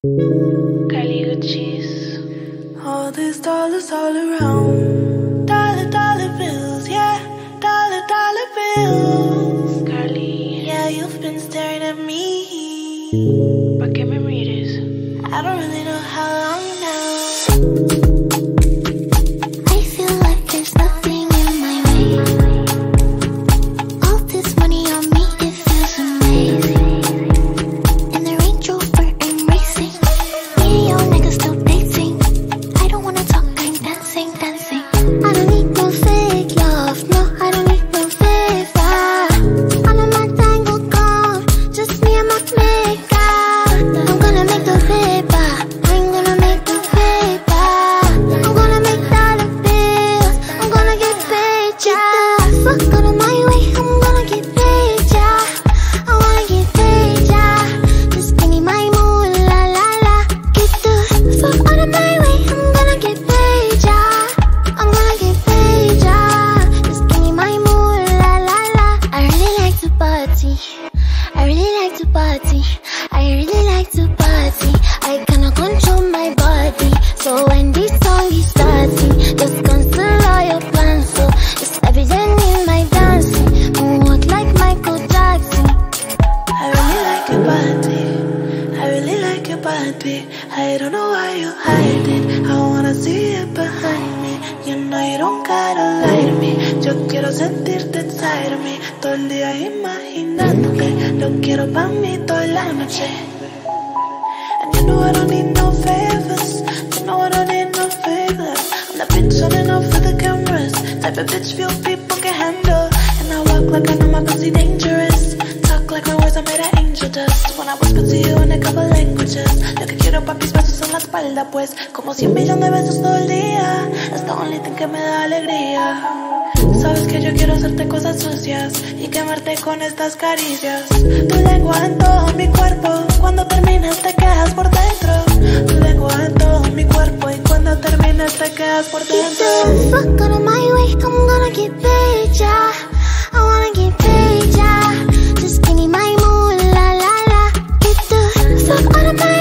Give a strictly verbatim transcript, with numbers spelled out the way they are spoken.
Uchis. All these dollars all around. Dollar, dollar bills, yeah. Dollar, dollar bills. Carly. Yeah, you've been staring at me. ¿Pa' qué me mires? I don't really know how long now. I feel like there's nothing in my way. All this money on me, it feels amazing. In the Range Rover I'm racing. Me and your nigga still dating. I don't wanna talk, I'm dancing, dancing. I don't need no fake love, no, I don't need no favor. All of my tango gone, just me and my makeup. I'm gonna make the paper, I'm gonna make the paper. I'm gonna make dollar bills, I'm gonna get paid, yeah. Fuck out of my way, I'm gonna get paid, yeah. I wanna get paid, yeah. Just give me my moolah, la la. Get the fuck out of my way, I'm gonna get paid, yeah. I'm gonna get paid, yeah. Just give me my moolah, la la. I really like to party, I really like to party, I really like to party. I cannot control my body, so when this song is starting, just cancel all your plans. So it's evident in my dancing, moonwalk like Michael Jackson. I really like your body, I really like your body. I don't know why you hide it, I wanna see it behind me. You know you don't gotta lie to me. Yo quiero sentirte inside of me, todo el día imaginándote. Lo quiero pa' mí toda la noche. And you know I don't need no favors, you know I don't need no favors. I'm the bitch on and off for the cameras, type of bitch few people can handle. And I walk like I know my pussy dangerous, talk like my words are made of angel dust. When I whisper to you in a couple languages, lo que quiero pa' mis besos en la espalda, pues como cien millones de besos todo el día. Es the only thing que me da alegría. Sabes que yo quiero hacerte cosas sucias y quemarte con estas caricias. Tu lengua en todo mi cuerpo, cuando terminas te quedas por dentro. Tu lengua en todo mi cuerpo y cuando terminas te quedas por dentro. Get the fuck out of my way, I'm gonna get paid, yeah. I wanna get paid, yeah. Just give me my moolah, la la. Get the fuck out of my